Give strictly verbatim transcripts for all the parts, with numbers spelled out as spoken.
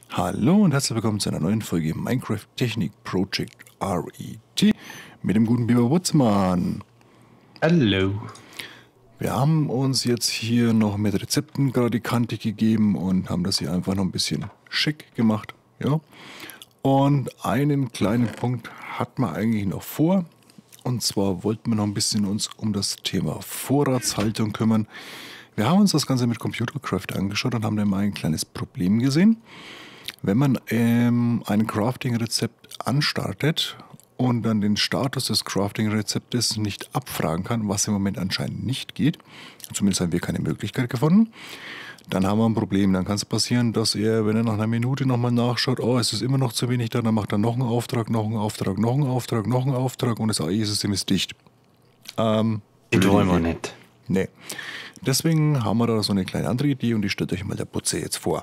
Hallo und herzlich willkommen zu einer neuen Folge Minecraft Technik Project R E T mit dem guten Biber Wutzmann. Hallo. Wir haben uns jetzt hier noch mit Rezepten gerade die Kante gegeben und haben das hier einfach noch ein bisschen schick gemacht. Ja. Und einen kleinen Punkt hatten wir eigentlich noch vor. Und zwar wollten wir noch ein bisschen uns um das Thema Vorratshaltung kümmern. Wir haben uns das Ganze mit Computercraft angeschaut und haben da mal ein kleines Problem gesehen. Wenn man ähm, ein Crafting-Rezept anstartet und dann den Status des Crafting-Rezeptes nicht abfragen kann, was im Moment anscheinend nicht geht, zumindest haben wir keine Möglichkeit gefunden, dann haben wir ein Problem. Dann kann es passieren, dass er, wenn er nach einer Minute nochmal nachschaut, oh, es ist immer noch zu wenig da, dann macht er noch einen Auftrag, noch einen Auftrag, noch einen Auftrag, noch einen Auftrag und das A I-System ist dicht. Ähm, Die wollen wir nicht. Nee. Deswegen haben wir da so eine kleine andere Idee und die stellt euch mal der Putze jetzt vor.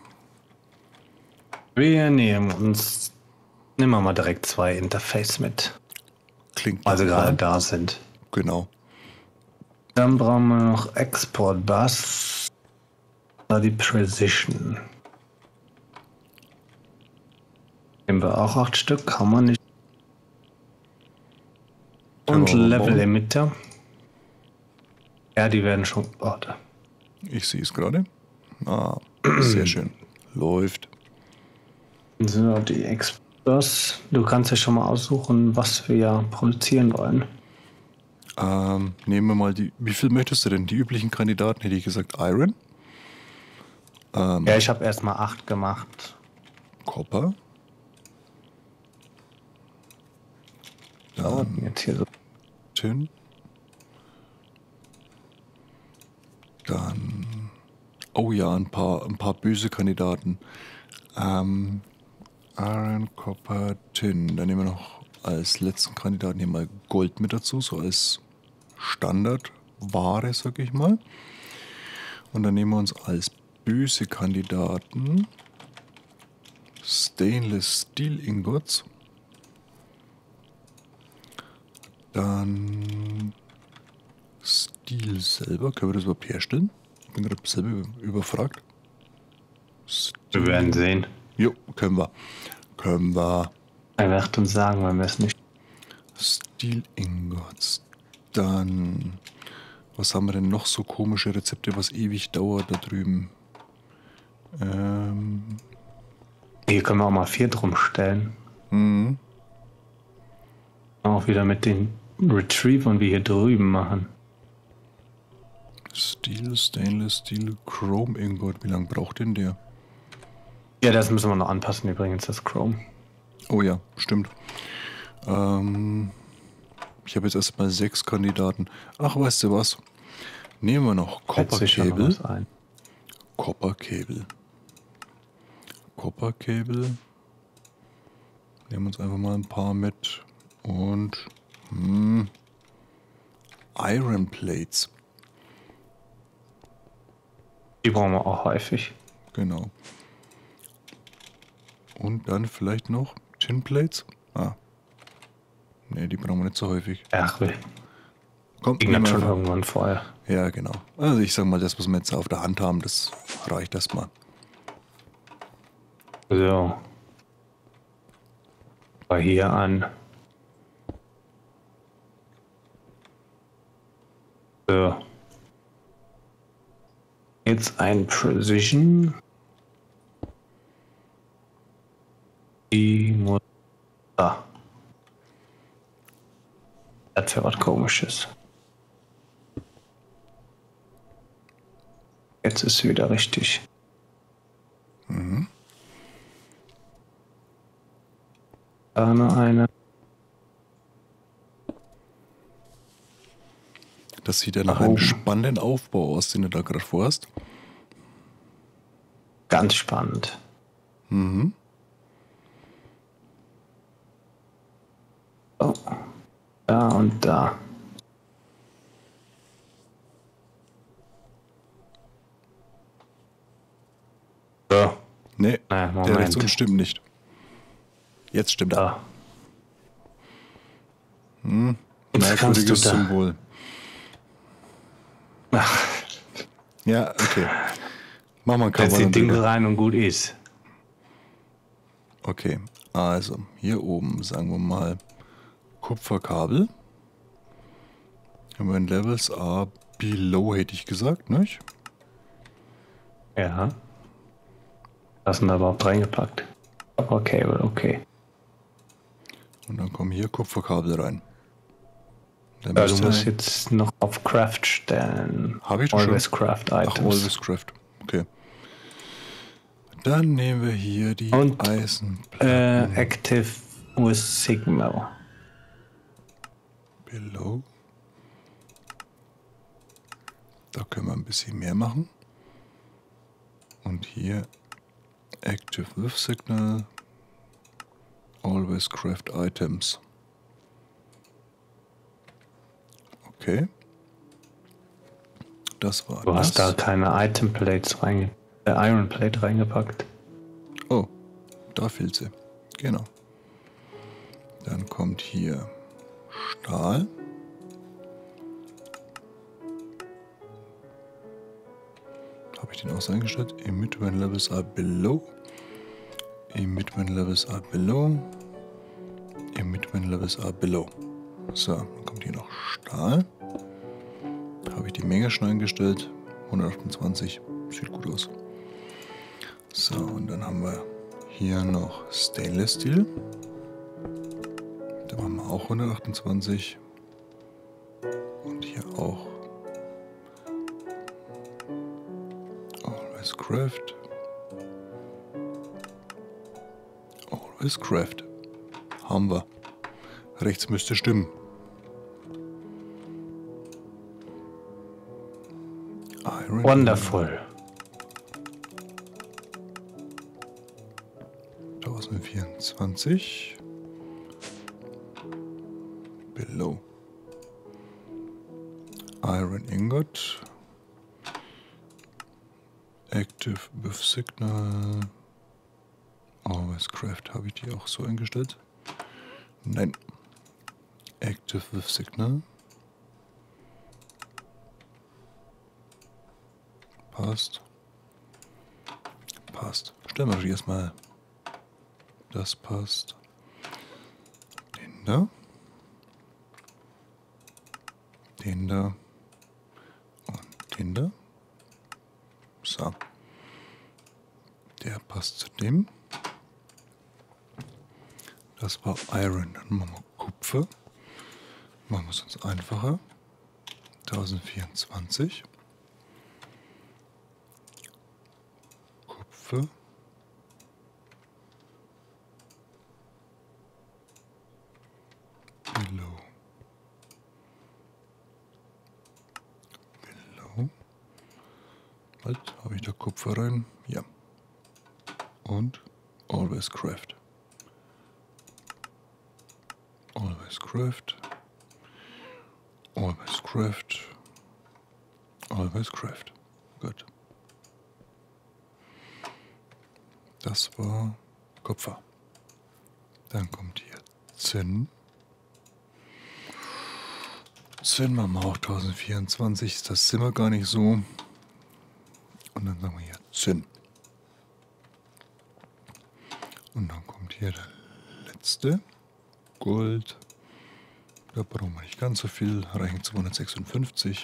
Wir nehmen uns, nehmen wir mal direkt zwei Interface mit. Klingt Also nach gerade Plan. da sind. Genau. Dann brauchen wir noch Export Bus. Da die Precision. Nehmen wir auch acht Stück, haben wir nicht. Und Können wir mal Level bauen. Emitter. Ja, die werden schon. Oh, da. Ich sehe es gerade. Ah, sehr schön. Läuft. So, die Export. Du kannst ja schon mal aussuchen, was wir produzieren wollen. Ähm, nehmen wir mal die. Wie viel möchtest du denn? Die üblichen Kandidaten hätte ich gesagt Iron. Ähm, Ja, ich habe erstmal acht gemacht. Copper. So, jetzt hier so. Tin. Dann. Oh ja, ein paar, ein paar böse Kandidaten. Ähm, Iron, Copper, Tin. Dann nehmen wir noch als letzten Kandidaten hier mal Gold mit dazu, so als Standardware, sag ich mal. Und dann nehmen wir uns als böse Kandidaten Stainless Steel Ingots. Dann Steel selber. Können wir das überhaupt herstellen? Ich bin gerade selber überfragt. Wir werden sehen. Jo, können wir. Können wir. Er wird uns sagen, wenn wir es nicht. Steel Ingots. Dann. Was haben wir denn noch so komische Rezepte, was ewig dauert da drüben? Ähm. Hier können wir auch mal vier drum stellen. Mhm. Auch wieder mit den Retrievern, wie hier drüben machen. Steel, Stainless Steel, Chrome Ingot. Wie lange braucht denn der? Ja, das müssen wir noch anpassen übrigens, das Chrome. Oh ja, stimmt. Ähm, ich habe jetzt erstmal sechs Kandidaten. Ach, weißt du was? Nehmen wir noch Copper Setzt sich schon noch Cable. was ein. Copper Cable. Copper Cable. Nehmen uns einfach mal ein paar mit. Und hm, Iron Plates. Die brauchen wir auch häufig. Genau. Und dann vielleicht noch Tin Plates. Ah. Ne, die brauchen wir nicht so häufig. Ach, wir Komm, kriegen nehmen das wir schon einfach. irgendwann vorher. Ja, genau. Also ich sag mal, das, was wir jetzt auf der Hand haben, das reicht erstmal. So. Bei hier an. So. Jetzt ein Precision. Die muss. Da. Das für was Komisches. Jetzt ist wieder richtig. Mhm. Da noch eine. Das sieht ja nach Oh. einem spannenden Aufbau aus, den du da gerade vorhast. Ganz spannend. Mhm. Oh. Da und da. So. Nee, Na, der Moment. rechts unten stimmt nicht. Jetzt stimmt er. Da. Hm. Jetzt kannst du Merkwürdiges da. Symbol. Ach, Ja, okay. Mach mal ein setz Cover die dann Dinge drüber. rein und gut ist. Okay, also hier oben sagen wir mal Kupferkabel. Haben wir in Levels are below, hätte ich gesagt, nicht? Ja. Was sind da überhaupt reingepackt? Okay, okay. Und dann kommen hier Kupferkabel rein. Ja, du musst jetzt noch auf Craft stellen. Habe ich doch Always schon. Craft Items. Ach, Always Craft. Okay. Dann nehmen wir hier die Und Eisenplatten. Äh, active with Signal. Below. Da können wir ein bisschen mehr machen. Und hier Active with Signal. Always Craft Items. Okay. Das war Du das. hast da keine Item Plates reingepackt. Äh, Iron Plate reingepackt. Oh, da fehlt sie. Genau. Dann kommt hier Stahl. Habe ich den auch so eingestellt? Emit when levels are below. Emit when levels are below. Emit when levels are below. So, dann kommt hier noch Stahl. Habe ich die Menge schon eingestellt. hundertachtundzwanzig. Sieht gut aus. So, und dann haben wir hier noch Stainless Steel. Da machen wir auch hundertachtundzwanzig. Und hier auch Always Craft. Always Craft. Haben wir. Rechts müsste stimmen. Iron. Wonderful. tausendvierundzwanzig. Below. Iron Ingot. Active with Signal. Always Craft. Habe ich die auch so eingestellt? Nein. Active with Signal. Passt. Passt. Stellen wir erstmal. Das passt. Den da. Den da. Und den da. So. Der passt zu dem. Das war Iron. Dann machen wir Kupfer. Machen wir es uns einfacher. tausendvierundzwanzig. Kupfer. Below. Below. Halt, habe ich da Kupfer rein? Ja. Und Always Craft. Always Craft. Always Craft. Always Craft. Gut. Das war Kupfer. Dann kommt hier Zinn. Zinn machen wir auch tausendvierundzwanzig. Das sind wir gar nicht so. Und dann sagen wir hier Zinn. Und dann kommt hier der letzte. Gold. Da brauchen wir nicht ganz so viel. Reichen zweihundertsechsundfünfzig.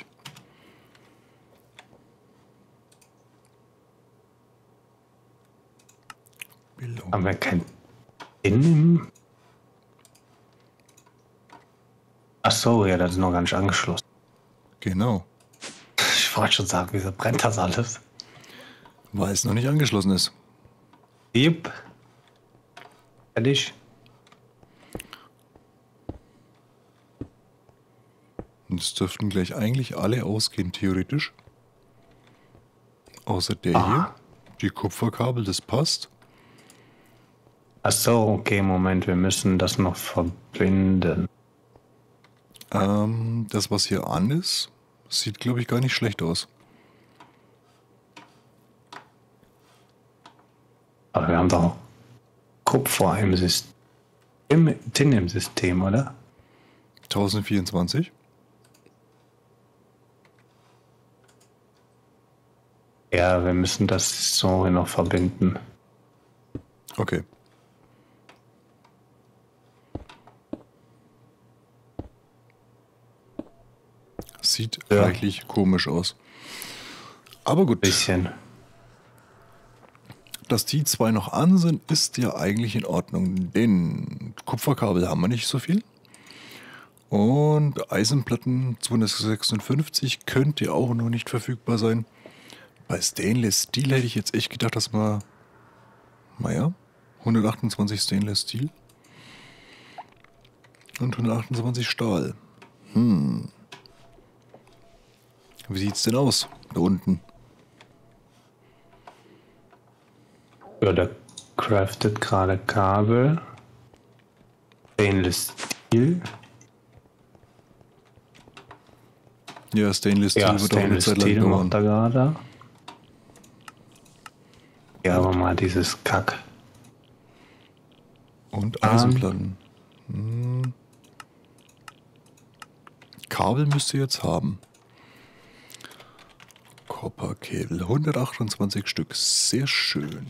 Below. Haben wir kein Innen? Ach so, ja, das ist noch gar nicht angeschlossen. Genau. Ich wollte schon sagen, wieso brennt das alles? Weil es noch nicht angeschlossen ist. Yep. Fertig. Und es dürften gleich eigentlich alle ausgehen, theoretisch. Außer der Ah. hier. Die Kupferkabel, das passt. Ach so, okay, Moment, wir müssen das noch verbinden. Ähm, das, was hier an ist, sieht, glaube ich, gar nicht schlecht aus. Aber wir haben doch Kupfer im System, im, Tin im System, oder? tausendvierundzwanzig. Ja, wir müssen das so noch verbinden. Okay. sieht Ja. reichlich komisch aus. Aber gut, Bisschen. dass die zwei noch an sind, ist ja eigentlich in Ordnung, denn Kupferkabel haben wir nicht so viel. Und Eisenplatten zweihundertsechsundfünfzig könnte auch noch nicht verfügbar sein. Bei Stainless Steel hätte ich jetzt echt gedacht, dass wir, naja, hundertachtundzwanzig Stainless Steel und hundertachtundzwanzig Stahl. Hm. Wie sieht's denn aus da unten? Ja, der craftet gerade Kabel. Stainless Steel. Ja, Stainless Steel Ja, wird auch eine Stainless Zeit lang Steel dauern. macht er gerade. Ja, aber mal dieses Kack. Und Eisenplatten. Hm. Kabel müsst ihr jetzt haben. Kopperkabel, hundertachtundzwanzig Stück, sehr schön.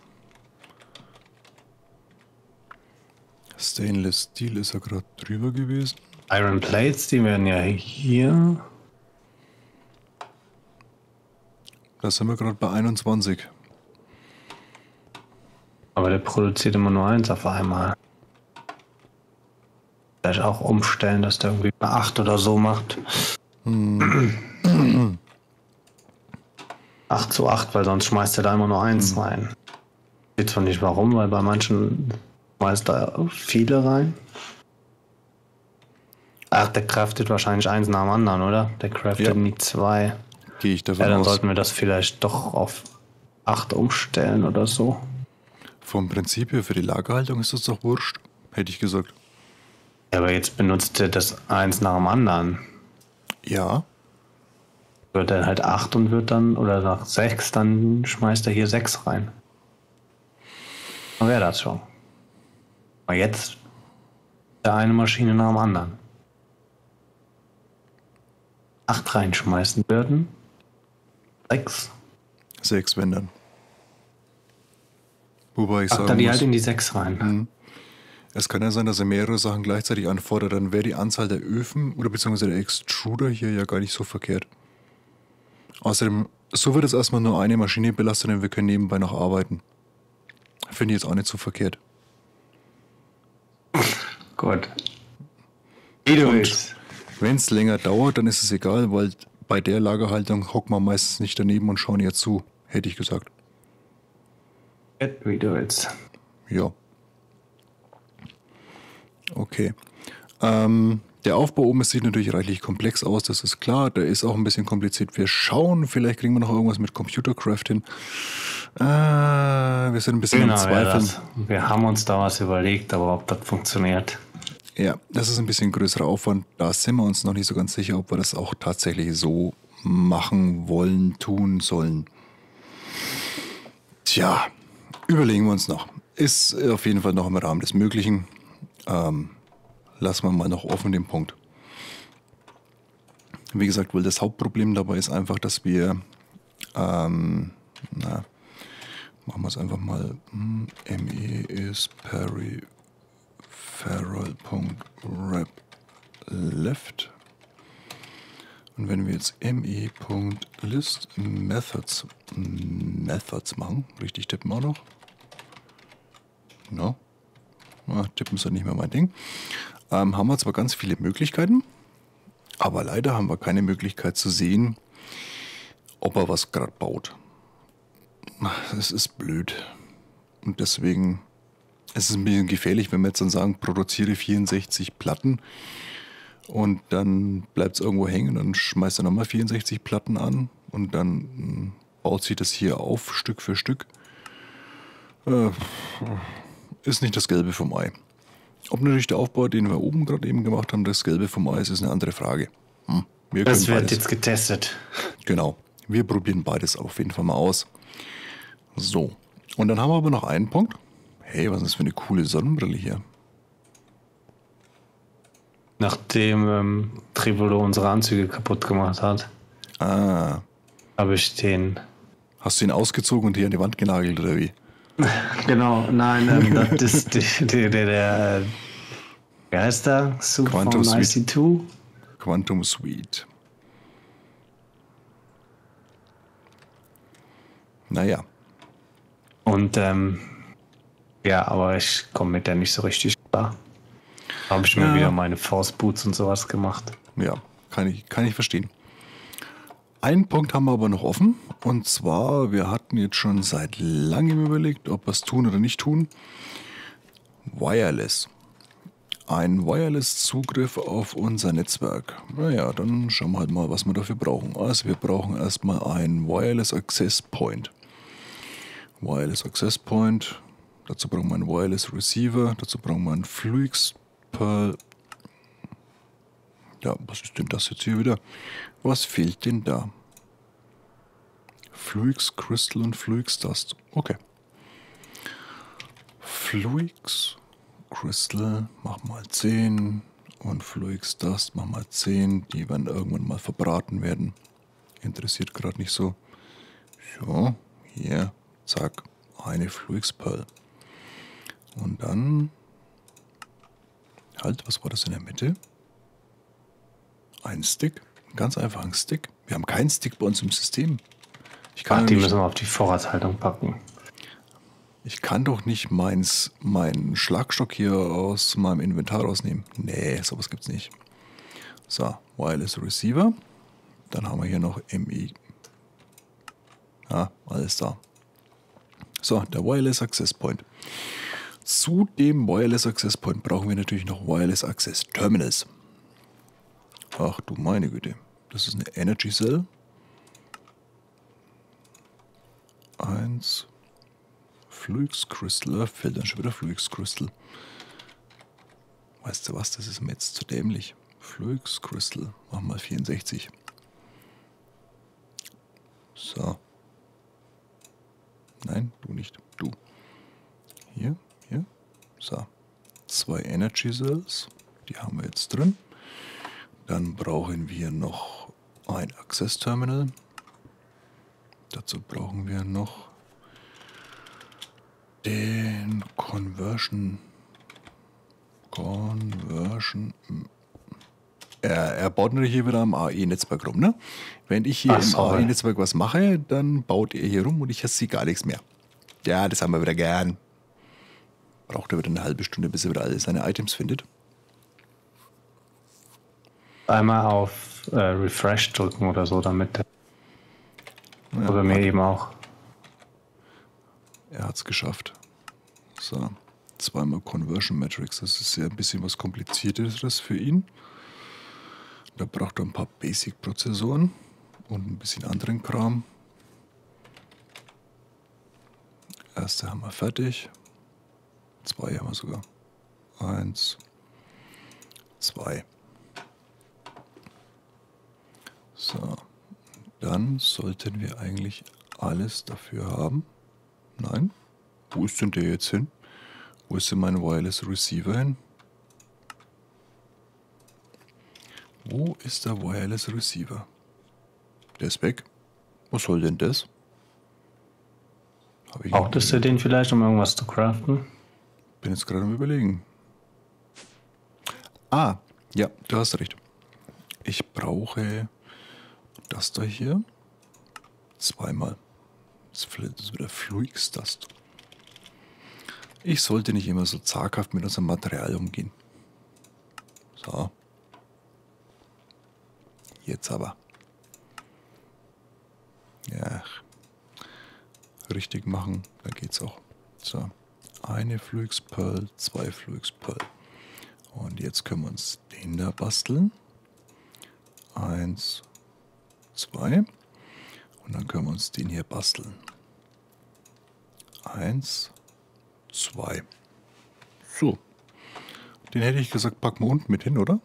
Stainless Steel ist ja gerade drüber gewesen. Iron Plates, die werden ja hier. Da sind wir gerade bei einundzwanzig. Aber der produziert immer nur eins auf einmal. Vielleicht auch umstellen, dass der irgendwie bei acht oder so macht. Hm. acht zu acht, weil sonst schmeißt er da immer nur eins rein. Ich weiß zwar nicht warum, weil bei manchen schmeißt er viele rein. Ach, der craftet wahrscheinlich eins nach dem anderen, oder? Der craftet Ja. nie zwei. Gehe ich davon Ja, dann aus. sollten wir das vielleicht doch auf acht umstellen oder so. Vom Prinzip her für die Lagerhaltung ist das doch wurscht, hätte ich gesagt. Ja, aber jetzt benutzt er das eins nach dem anderen. Ja, Wird er halt acht und wird dann, oder nach sechs, dann schmeißt er hier sechs rein. Dann wäre das schon. Aber jetzt der eine Maschine nach dem anderen. acht reinschmeißen würden. sechs. sechs wenn dann. Wobei ich Packt er sagen die muss, halt in die sechs rein. es kann ja sein, dass er mehrere Sachen gleichzeitig anfordert, dann wäre die Anzahl der Öfen oder beziehungsweise der Extruder hier ja gar nicht so verkehrt. Außerdem, so wird es erstmal nur eine Maschine belastet und wir können nebenbei noch arbeiten. Finde ich jetzt auch nicht so verkehrt. Gut. Wie du Und willst. wenn es länger dauert, dann ist es egal, weil bei der Lagerhaltung hocken wir meistens nicht daneben und schauen ihr zu, hätte ich gesagt. Wie du willst. Ja. Okay. Ähm, der Aufbau oben sieht natürlich reichlich komplex aus, das ist klar. Der ist auch ein bisschen kompliziert. Wir schauen, vielleicht kriegen wir noch irgendwas mit Computercraft hin. Äh, wir sind ein bisschen Genau, am ja, Zweifeln. das. Wir haben uns da was überlegt, aber ob das funktioniert. Ja, das ist ein bisschen größerer Aufwand. Da sind wir uns noch nicht so ganz sicher, ob wir das auch tatsächlich so machen wollen, tun sollen. Tja, überlegen wir uns noch. Ist auf jeden Fall noch im Rahmen des Möglichen. Ähm, lassen wir mal noch offen den Punkt. Wie gesagt, weil das Hauptproblem dabei ist einfach, dass wir, ähm, na, machen wir es einfach mal, hm, me is peripheral.wrap-left. Und wenn wir jetzt me.list methods methods machen, richtig tippen auch noch. No. Ja, tippen ist ja nicht mehr mein Ding. Ähm, haben wir zwar ganz viele Möglichkeiten, aber leider haben wir keine Möglichkeit zu sehen, ob er was gerade baut. Es ist blöd. Und deswegen ist es ein bisschen gefährlich, wenn wir jetzt dann sagen, produziere vierundsechzig Platten und dann bleibt es irgendwo hängen, dann schmeißt er nochmal vierundsechzig Platten an und dann mh, baut sich das hier auf, Stück für Stück. Äh, ist nicht das Gelbe vom Ei. Ob natürlich der Aufbau, den wir oben gerade eben gemacht haben, das Gelbe vom Ei ist, ist eine andere Frage. Hm, wir Das können wird beides. jetzt getestet. Genau. Wir probieren beides auf jeden Fall mal aus. So. Und dann haben wir aber noch einen Punkt. Hey, was ist das für eine coole Sonnenbrille hier? Nachdem ähm, Trivolo unsere Anzüge kaputt gemacht hat, Ah. habe ich den. Hast du ihn ausgezogen und hier an die Wand genagelt oder wie? Genau, nein, ähm, das ist die, die, der, der, äh, wie heißt der? Suit Quantum von I Suite. C zwei. Quantum Suite. Naja. Und ähm, ja, aber ich komme mit der nicht so richtig klar. Da habe ich Ja. mir wieder meine Force Boots und sowas gemacht. Ja, kann ich, kann ich verstehen. Einen Punkt haben wir aber noch offen. Und zwar, wir hatten jetzt schon seit langem überlegt, ob wir es tun oder nicht tun. Wireless. Ein Wireless-Zugriff auf unser Netzwerk. Naja, dann schauen wir halt mal, was wir dafür brauchen. Also wir brauchen erstmal einen Wireless Access Point. Wireless Access Point. Dazu brauchen wir einen Wireless Receiver. Dazu brauchen wir einen Fluix Pearl. Ja, was ist denn das jetzt hier wieder? Was fehlt denn da? Fluix Crystal und Fluix Dust. Okay. Fluix Crystal, mach mal zehn. Und Fluix Dust, mach mal zehn. Die werden irgendwann mal verbraten werden. Interessiert gerade nicht so. So, hier, zack, eine Fluix Pearl. Und dann, halt, was war das in der Mitte? Ein Stick, einen ganz einfachen Stick. Wir haben keinen Stick bei uns im System. Ich kann Ach, die nicht, müssen wir auf die Vorratshaltung packen. Ich kann doch nicht meins, meinen Schlagstock hier aus meinem Inventar rausnehmen. Nee, sowas gibt's nicht. So, Wireless Receiver. Dann haben wir hier noch M I. Ja, alles da. So, der Wireless Access Point. Zu dem Wireless Access Point brauchen wir natürlich noch Wireless Access Terminals. Ach du meine Güte. Das ist eine Energy Cell. Eins. Fluix Crystal. Fällt dann schon wieder Fluix Crystal. Weißt du was? Das ist mir jetzt zu dämlich. Fluix Crystal. Machen wir mal vierundsechzig. So. Nein, du nicht. Du. Hier, hier. So. Zwei Energy Cells. Die haben wir jetzt drin. Dann brauchen wir noch ein Access Terminal. Dazu brauchen wir noch den Conversion. Conversion. Er, er baut natürlich hier wieder am A E-Netzwerk rum, ne? Wenn ich hier Ach, im sorry. A E-Netzwerk was mache, dann baut er hier rum und ich sehe gar nichts mehr. Ja, das haben wir wieder gern. Braucht er wieder eine halbe Stunde, bis er wieder alle seine Items findet. Einmal auf äh, Refresh drücken oder so, damit der Ja, oder mir hat- eben auch. Er hat es geschafft. So, zweimal Conversion Matrix. Das ist ja ein bisschen was Komplizierteres für ihn. Da braucht er ein paar Basic-Prozessoren und ein bisschen anderen Kram. Erste haben wir fertig. Zwei haben wir sogar. Eins, zwei. So, dann sollten wir eigentlich alles dafür haben. Nein? Wo ist denn der jetzt hin? Wo ist denn mein Wireless Receiver hin? Wo ist der Wireless Receiver? Der ist weg. Was soll denn das? Hab ich Brauchtest du den vielleicht, um irgendwas zu craften? Bin jetzt gerade am Überlegen. Ah, ja, du hast recht. Ich brauche das da hier zweimal. Das ist wieder Fluix Dust. Ich sollte nicht immer so zaghaft mit unserem Material umgehen. So. Jetzt aber. Ja. Richtig machen, da geht's auch. So. Eine Fluix Pearl, zwei Fluix Pearl. Und jetzt können wir uns den da basteln. Eins, zwei. Und dann können wir uns den hier basteln. Eins, zwei. So. Den hätte ich gesagt, packen wir unten mit hin, oder?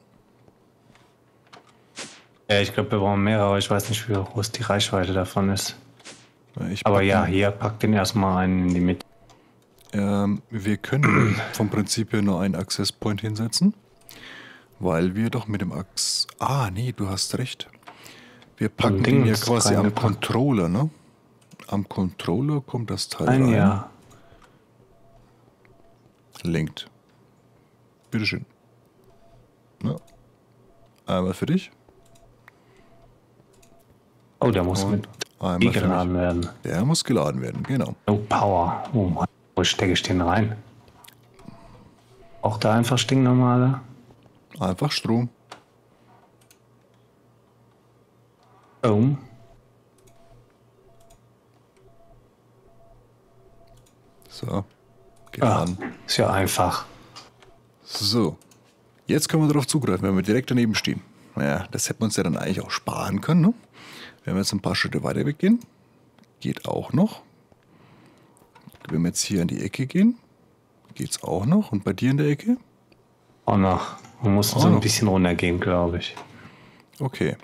Ja, ich glaube, wir brauchen mehrere. Ich weiß nicht, wie groß die Reichweite davon ist. Ja, Ich Aber pack ja, den- hier, pack den erstmal einen in die Mitte. Ähm, wir können vom Prinzip her nur einen Access Point hinsetzen, weil wir doch mit dem Ax... Ah, nee, du hast recht. Wir packen den ja Dings quasi am reingepackt. Controller, ne? Am Controller kommt das Teil Ein rein. ja. Linked. Bitteschön. Na, einmal für dich. Oh, der muss Und mit Einmal Die für geladen mich. werden. Der muss geladen werden, genau. Oh, Power. Oh Mann. Wo stecke ich den rein? Auch da einfach stinknormale? Einfach Strom. Oh. So, Ah, geladen. ist ja einfach. So, jetzt können wir darauf zugreifen, wenn wir direkt daneben stehen. Naja, das hätten wir uns ja dann eigentlich auch sparen können. Ne? Wenn wir jetzt ein paar Schritte weiter weggehen, geht auch noch. Wenn wir jetzt hier in die Ecke gehen, geht es auch noch. Und bei dir in der Ecke? Auch noch. Wir mussten Auch so ein noch. bisschen runtergehen, glaube ich. Okay.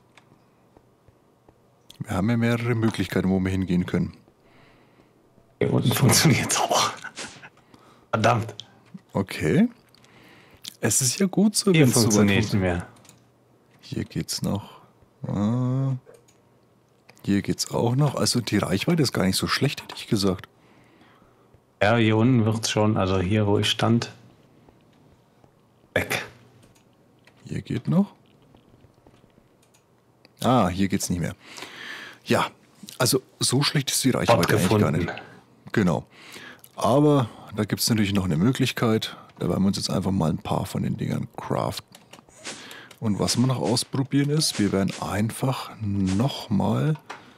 Wir haben ja mehrere Möglichkeiten, wo wir hingehen können. Hier unten funktioniert es auch. Verdammt. Okay. Es ist ja gut so, Hier wenn es so weit funktioniert funktioniert. mehr. Hier geht's noch. Ah. Hier geht's auch noch. Also die Reichweite ist gar nicht so schlecht, hätte ich gesagt. Ja, hier unten wird es schon, also hier, wo ich stand, weg. Hier geht noch. Ah, hier geht's nicht mehr. Ja, also so schlecht ist die Reichweite eigentlich gar gefunden. nicht. Genau. Aber da gibt es natürlich noch eine Möglichkeit. Da werden wir uns jetzt einfach mal ein paar von den Dingern craften. Und was wir noch ausprobieren ist, wir werden einfach nochmal...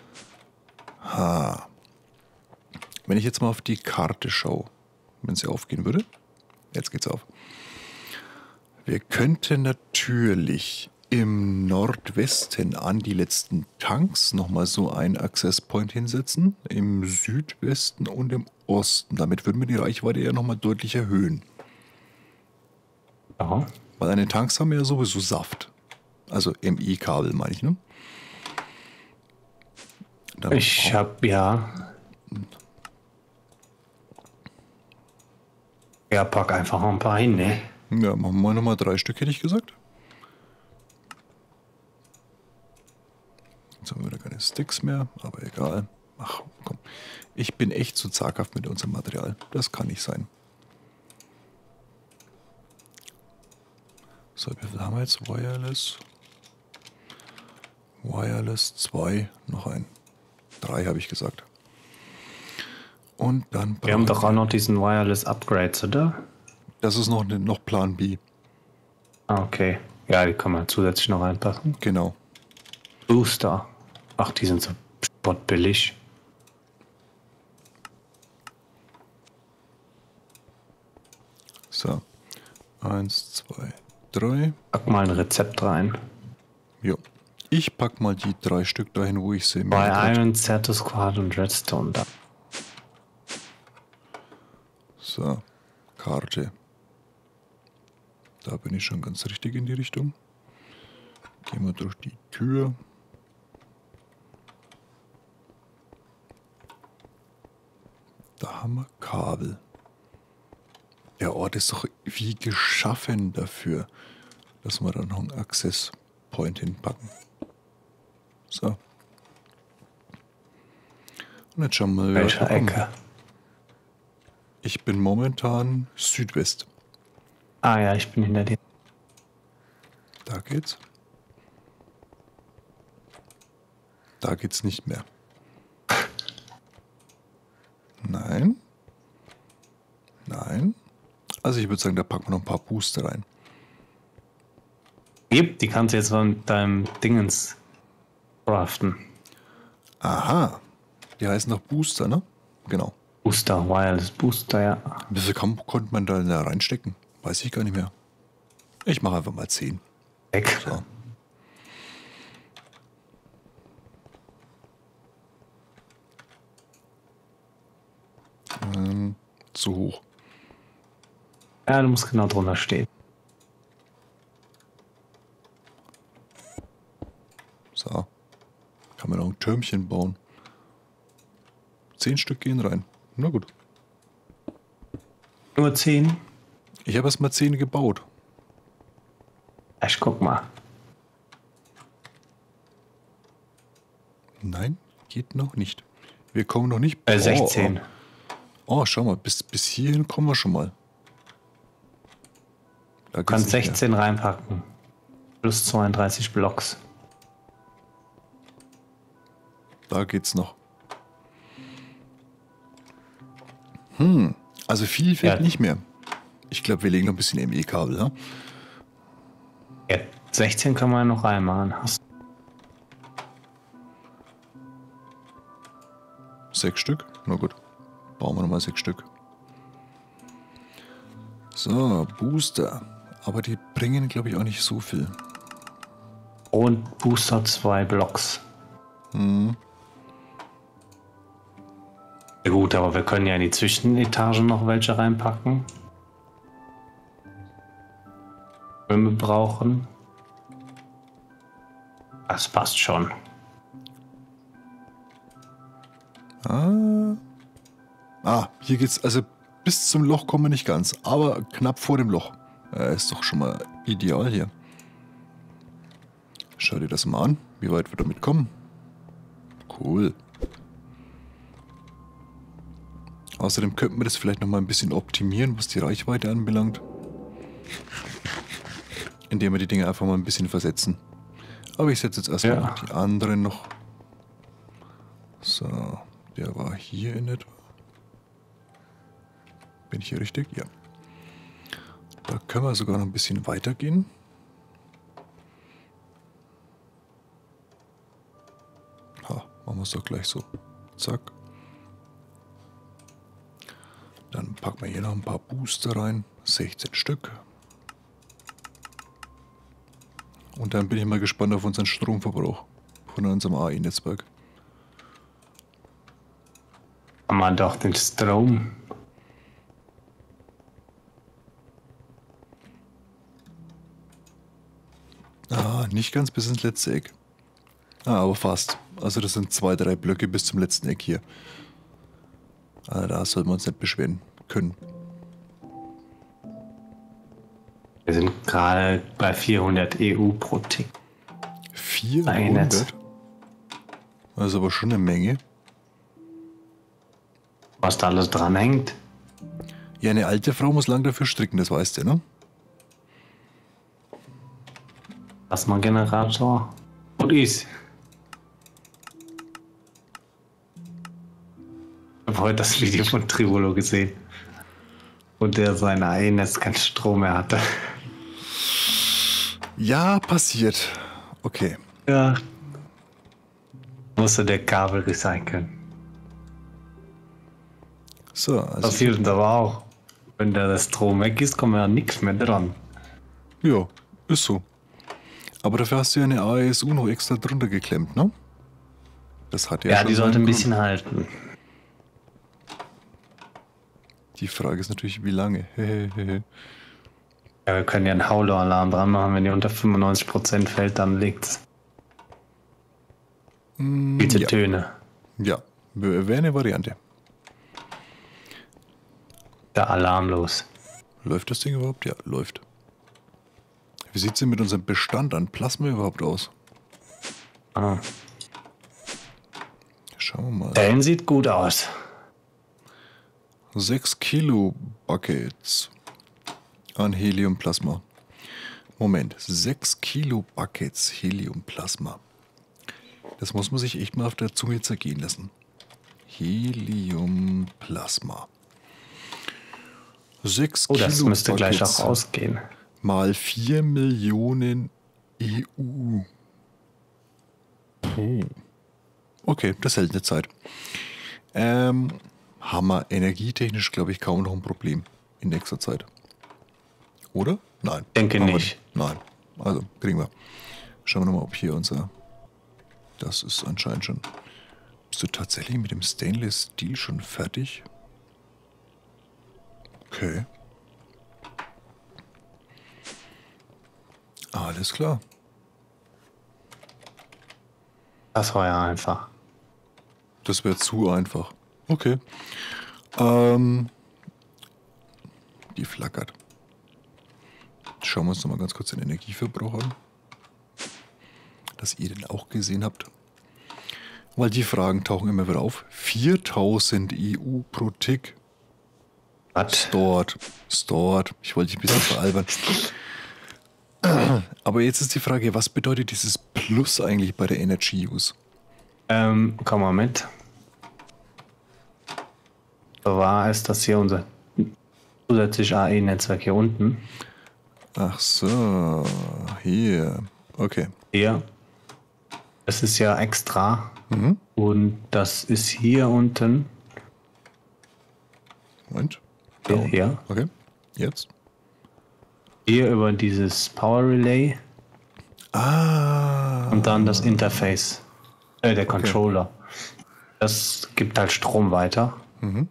Ha. Wenn ich jetzt mal auf die Karte schaue, wenn sie aufgehen würde. Jetzt geht's auf. Wir könnten natürlich im Nordwesten an die letzten Tanks nochmal so einen Access Point hinsetzen. Im Südwesten und im Osten. Damit würden wir die Reichweite ja nochmal deutlich erhöhen. Ja. Weil deine Tanks haben ja sowieso Saft. Also M I-Kabel meine ich, ne? Dann Ich hab ja. Ja, pack einfach noch ein paar hin, ne? Ja, machen wir nochmal drei Stück, hätte ich gesagt. Jetzt haben wir wieder keine Sticks mehr, aber egal. Ach, komm. Ich bin echt zu zaghaft mit unserem Material. Das kann nicht sein. So, wie viel haben wir jetzt? Wireless. Wireless zwei. Noch ein. Drei habe ich gesagt. Und dann... Wir haben doch auch noch diesen Wireless Upgrades, oder? Das ist noch, noch Plan B. Ah, okay. Ja, die kann man zusätzlich noch reinpassen. Genau. Booster. Ach, die sind so spottbillig. So. Eins, zwei, drei. Pack mal ein Rezept rein. Jo. Ich pack mal die drei Stück dahin, wo ich sie Bei mir Iron, Certus Squad und Redstone da. So. Karte. Da bin ich schon ganz richtig in die Richtung. Gehen wir durch die Tür. Da haben wir Kabel. Der Ort ist doch wie geschaffen dafür, dass wir da noch einen Access Point hinpacken. So. Und jetzt schauen wir mal. Welcher weiter. Ecke? Ich bin momentan Südwest. Ah ja, ich bin hinter dir. Da geht's. Da geht's nicht mehr. Nein. Nein. Also ich würde sagen, da packen wir noch ein paar Booster rein. Gib, die kannst du jetzt von deinem Dingens craften. Aha. Die heißen noch Booster, ne? Genau. Booster, Wireless Booster, ja. Wie viel kann, konnte man da, da reinstecken? Weiß ich gar nicht mehr. Ich mache einfach mal zehn. Weg. So. Ähm, zu hoch. Ja, du musst genau drunter stehen. So. Kann man noch ein Türmchen bauen. Zehn Stück gehen rein. Na gut. Nur zehn? Ich habe erst mal zehn gebaut. Ich guck mal. Nein, geht noch nicht. Wir kommen noch nicht. Äh, sechzehn. Oh, oh, schau mal, bis, bis hierhin kommen wir schon mal. Da Du geht's kannst nicht mehr. sechzehn reinpacken. Plus zweiunddreißig Blocks. Da geht's noch. Hm, also viel fehlt Ja. nicht mehr. Ich glaube, wir legen noch ein bisschen M E-Kabel, ja? Ja, sechzehn können wir noch reinmachen. Hast Sechs Stück? Na gut. Bauen wir nochmal sechs Stück. So, Booster. Aber die bringen, glaube ich, auch nicht so viel. Und Booster zwei Blocks. Hm. Ja gut, aber wir können ja in die Zwischenetagen noch welche reinpacken. Wenn wir brauchen. Das passt schon. Ah. ah, hier geht's, also bis zum Loch kommen wir nicht ganz, aber knapp vor dem Loch. Äh, ist doch schon mal ideal hier. Schau dir das mal an, wie weit wir damit kommen. Cool. Außerdem könnten wir das vielleicht noch mal ein bisschen optimieren, was die Reichweite anbelangt. Indem wir die Dinge einfach mal ein bisschen versetzen. Aber ich setze jetzt erstmal Ja. noch die anderen noch. So, der war hier in etwa. Bin ich hier richtig? Ja. Da können wir sogar noch ein bisschen weitergehen. Ha, machen wir es doch gleich so. Zack. Dann packen wir hier noch ein paar Booster rein. sechzehn Stück. Und dann bin ich mal gespannt auf unseren Stromverbrauch von unserem A I-Netzwerk. Haben wir doch den Strom. Ah, nicht ganz bis ins letzte Eck. Ah, aber fast. Also das sind zwei, drei Blöcke bis zum letzten Eck hier. Ah, da sollten wir uns nicht beschweren können. Wir sind gerade bei vierhundert E U pro Tick. vierhundert? Das ist aber schon eine Menge. Was da alles dran hängt. Ja, eine alte Frau muss lang dafür stricken, das weißt du, ne? Plasma-Generator. Und ich. Ich habe heute das Video von Trivolo gesehen. Und der sein eigenes keinen Strom mehr hatte. Ja, passiert. Okay. Ja. Musste der Kabel recyceln. So, also. Passiert uns aber auch. Wenn da der Strom weg ist, kommt ja nichts mehr dran. Ja, ist so. Aber dafür hast du ja eine A E S U noch extra drunter geklemmt, ne? Das hat ja, Ja, schon die sollte seinen ein Grund. bisschen halten. Die Frage ist natürlich, wie lange. Ja, wir können ja einen Hauler-Alarm dran machen. Wenn die unter fünfundneunzig Prozent fällt, dann legt's. Bitte ja. Töne. Ja, wäre eine Variante. Der Alarm los. Läuft das Ding überhaupt? Ja, läuft. Wie sieht es denn mit unserem Bestand an Plasma überhaupt aus? Ah. Schauen wir mal. Der sieht gut aus. sechs Kilo Buckets an Heliumplasma. Moment, sechs Kilo Buckets Heliumplasma. Das muss man sich echt mal auf der Zunge zergehen lassen. Heliumplasma. sechs Oh, Kilo das müsste gleich Buckets auch ausgehen. mal vier Millionen E U. Puh. Okay, das hält eine Zeit. Ähm, haben wir energietechnisch, glaube ich, kaum noch ein Problem in nächster Zeit. Oder? Nein. Denke Haben wir nicht. Nein. Also, kriegen wir. Schauen wir nochmal, ob hier unser... Das ist anscheinend schon... Bist du tatsächlich mit dem Stainless Steel schon fertig? Okay. Alles klar. Das war ja einfach. Das wäre zu einfach. Okay. Ähm, die flackert. Schauen wir uns noch mal ganz kurz den Energieverbrauch an. Dass ihr den auch gesehen habt. Weil die Fragen tauchen immer wieder auf. viertausend E U pro Tick. Was? Stored. Stored. Ich wollte dich ein bisschen veralbern. Aber jetzt ist die Frage, was bedeutet dieses Plus eigentlich bei der Energy Use? Ähm, komm mal mit. So war es, dass hier unser zusätzlich A E-Netzwerk hier unten. Ach so, hier. Okay. Hier. Das ist ja extra. Mhm. Und das ist hier unten. Moment. Hier, hier. Okay, jetzt. Hier über dieses Power Relay. Ah. Und dann das Interface. Äh, der Controller. Das gibt halt Strom weiter. Mhm.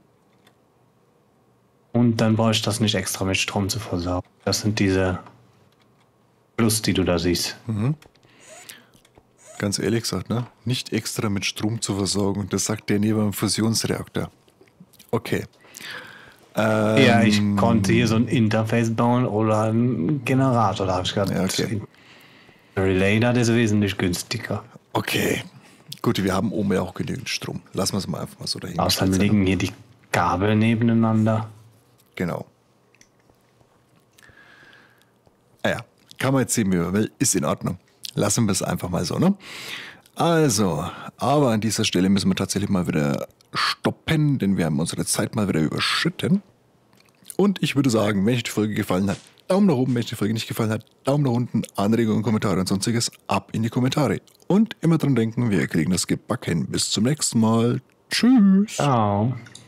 Und dann brauche ich das nicht extra mit Strom zu versorgen. Das sind diese Plus, die du da siehst. Mhm. Ganz ehrlich gesagt, ne? Nicht extra mit Strom zu versorgen. Das sagt der neben dem Fusionsreaktor. Okay. Ähm, Ja, ich konnte hier so ein Interface bauen oder einen Generator. Da habe ich gerade. Ja, okay. Relay, das ist wesentlich günstiger. Okay. Gut, wir haben oben ja auch genügend Strom. Lassen wir es mal einfach mal so dahin. Außerdem liegen hier die Kabel nebeneinander. Genau. Ah ja, kann man jetzt sehen, wie man will. Ist in Ordnung. Lassen wir es einfach mal so, ne? Also, aber an dieser Stelle müssen wir tatsächlich mal wieder stoppen, denn wir haben unsere Zeit mal wieder überschritten. Und ich würde sagen, wenn euch die Folge gefallen hat, Daumen nach oben, wenn euch die Folge nicht gefallen hat, Daumen nach unten, Anregungen, Kommentare und sonstiges ab in die Kommentare. Und immer dran denken, wir kriegen das gebacken. Bis zum nächsten Mal. Tschüss. Ciao.